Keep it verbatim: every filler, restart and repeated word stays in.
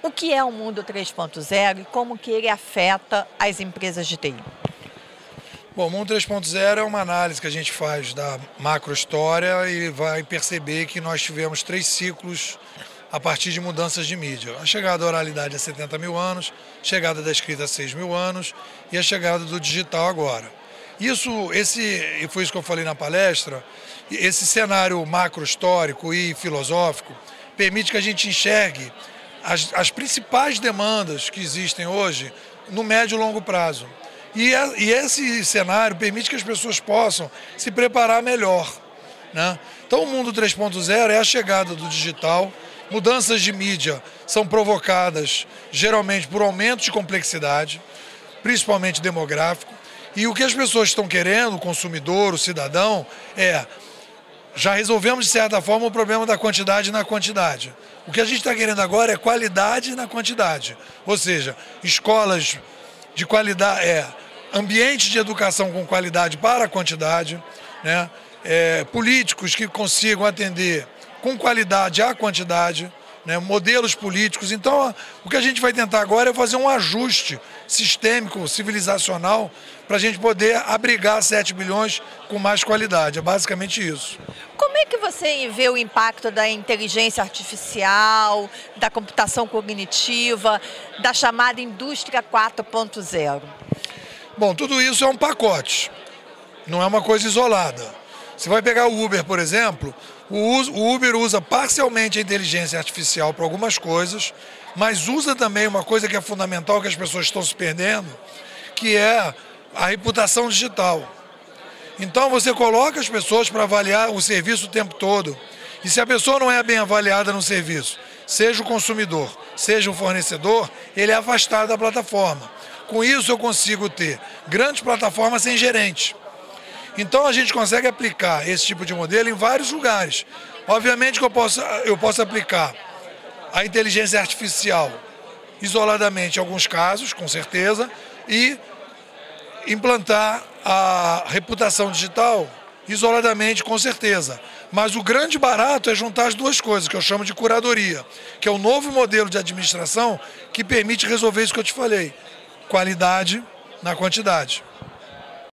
O que é o Mundo três ponto zero e como que ele afeta as empresas de T I? Bom, o Mundo três ponto zero é uma análise que a gente faz da macro-história e vai perceber que nós tivemos três ciclos a partir de mudanças de mídia. A chegada da oralidade a setenta mil anos, a chegada da escrita a seis mil anos e a chegada do digital agora. Isso, esse, e foi isso que eu falei na palestra, esse cenário macro-histórico e filosófico permite que a gente enxergue as, as principais demandas que existem hoje no médio e longo prazo. E, e esse cenário permite que as pessoas possam se preparar melhor, né? Então o Mundo três ponto zero é a chegada do digital. Mudanças de mídia são provocadas geralmente por aumento de complexidade, principalmente demográfico. E o que as pessoas estão querendo, o consumidor, o cidadão, é... Já resolvemos, de certa forma, o problema da quantidade na quantidade. O que a gente está querendo agora é qualidade na quantidade. Ou seja, escolas de qualidade, é, ambiente de educação com qualidade para a quantidade, né? É, políticos que consigam atender com qualidade à quantidade, né? Modelos políticos. Então, o que a gente vai tentar agora é fazer um ajuste sistêmico, civilizacional, para a gente poder abrigar sete bilhões com mais qualidade. É basicamente isso. Como é que você vê o impacto da inteligência artificial, da computação cognitiva, da chamada indústria quatro ponto zero? Bom, tudo isso é um pacote, não é uma coisa isolada. Você vai pegar o Uber, por exemplo, o Uber usa parcialmente a inteligência artificial para algumas coisas, mas usa também uma coisa que é fundamental, que as pessoas estão se perdendo, que é a reputação digital. Então você coloca as pessoas para avaliar o serviço o tempo todo. E se a pessoa não é bem avaliada no serviço, seja o consumidor, seja o fornecedor, ele é afastado da plataforma. Com isso eu consigo ter grandes plataformas sem gerente. Então a gente consegue aplicar esse tipo de modelo em vários lugares. Obviamente que eu posso, eu posso aplicar a inteligência artificial isoladamente em alguns casos, com certeza, e implantar a reputação digital isoladamente, com certeza. Mas o grande barato é juntar as duas coisas, que eu chamo de curadoria, que é o novo modelo de administração que permite resolver isso que eu te falei, qualidade na quantidade.